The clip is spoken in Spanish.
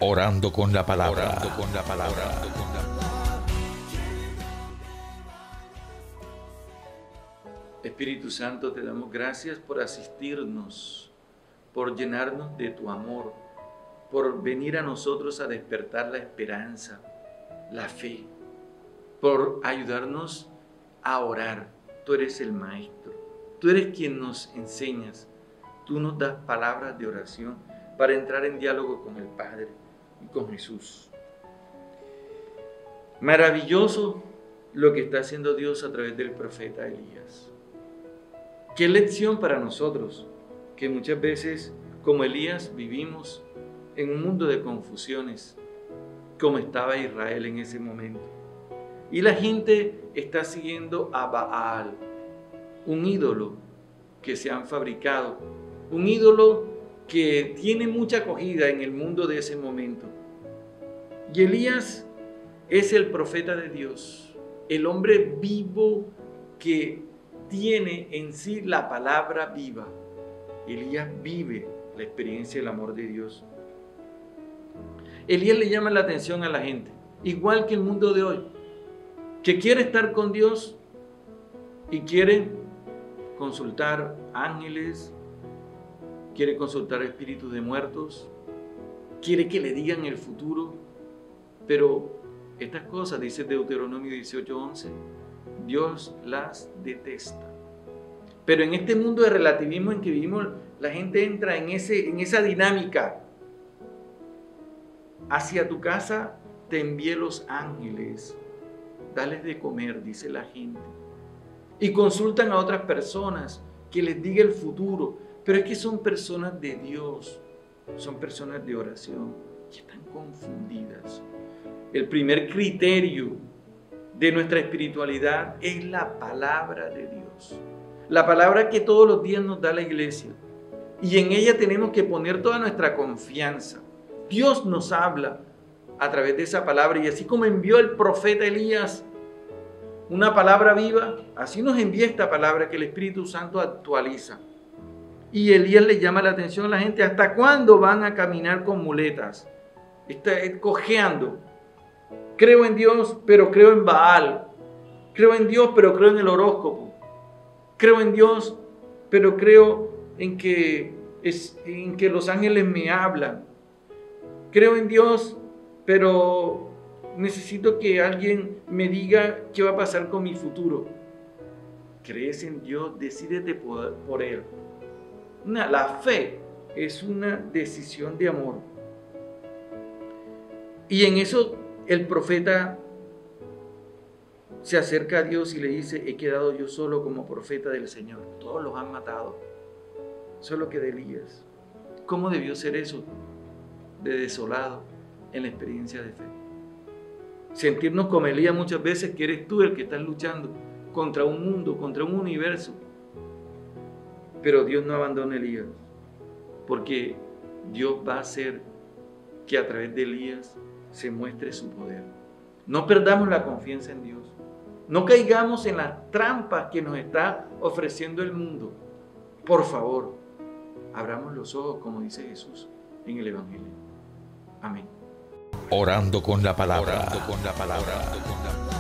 Orando con la palabra. Orando con la palabra. Espíritu Santo, te damos gracias por asistirnos, por llenarnos de tu amor, por venir a nosotros a despertar la esperanza, la fe, por ayudarnos a orar. Tú eres el Maestro, tú eres quien nos enseñas, tú nos das palabras de oración para entrar en diálogo con el Padre y con Jesús. Maravilloso lo que está haciendo Dios a través del profeta Elías. Qué lección para nosotros, que muchas veces, como Elías, vivimos en un mundo de confusiones, como estaba Israel en ese momento. Y la gente está siguiendo a Baal, un ídolo que se han fabricado, un ídolo que tiene mucha acogida en el mundo de ese momento. Y Elías es el profeta de Dios, el hombre vivo que tiene en sí la palabra viva. Elías vive la experiencia del amor de Dios. Elías le llama la atención a la gente, igual que el mundo de hoy, que quiere estar con Dios y quiere consultar ángeles, quiere consultar espíritus de muertos, quiere que le digan el futuro, pero estas cosas, dice Deuteronomio 18:11, Dios las detesta. Pero en este mundo de relativismo en que vivimos, la gente entra en esa dinámica. Hacia tu casa te envié los ángeles, dales de comer, dice la gente. Y consultan a otras personas que les diga el futuro. Pero es que son personas de Dios, son personas de oración y están confundidas. El primer criterio de nuestra espiritualidad es la palabra de Dios. La palabra que todos los días nos da la iglesia. Y en ella tenemos que poner toda nuestra confianza. Dios nos habla a través de esa palabra. Y así como envió el profeta Elías una palabra viva, así nos envía esta palabra que el Espíritu Santo actualiza. Y Elías le llama la atención a la gente. ¿Hasta cuándo van a caminar con muletas? Está cojeando. Creo en Dios, pero creo en Baal. Creo en Dios, pero creo en el horóscopo. Creo en Dios, pero creo en que los ángeles me hablan. Creo en Dios, pero necesito que alguien me diga qué va a pasar con mi futuro. ¿Crees en Dios? Decídete por Él. La fe es una decisión de amor. Y en eso el profeta se acerca a Dios y le dice, he quedado yo solo como profeta del Señor. Todos los han matado. Solo queda Elías. ¿Cómo debió ser eso de desolado en la experiencia de fe? Sentirnos como Elías muchas veces, que eres tú el que estás luchando contra un mundo, contra un universo. Pero Dios no abandona a Elías, porque Dios va a hacer que a través de Elías se muestre su poder. No perdamos la confianza en Dios. No caigamos en las trampas que nos está ofreciendo el mundo. Por favor, abramos los ojos, como dice Jesús en el Evangelio. Amén. Orando con la palabra. Orando con la palabra.